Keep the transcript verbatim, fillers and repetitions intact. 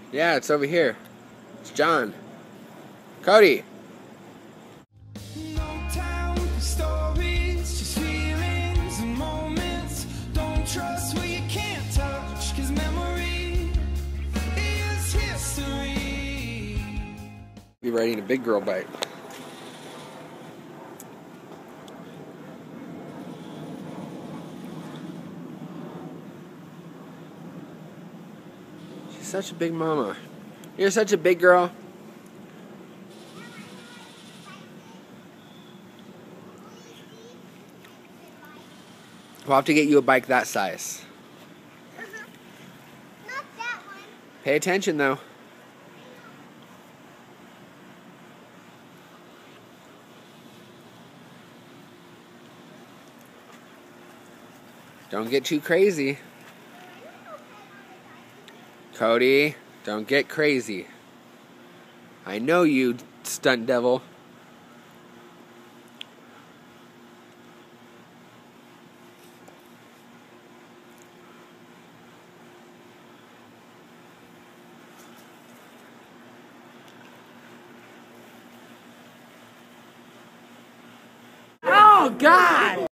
Yeah, it's over here. It's John. Cody. No time for stories, just feelings and moments. Don't trust what you can't touch, 'cause memory is history. Be writing a big girl bite. She's such a big mama. You're such a big girl. We'll have to get you a bike that size. Uh-huh. Not that one. Pay attention, though. Don't get too crazy. Cody, don't get crazy. I know you, stunt devil. Oh, God!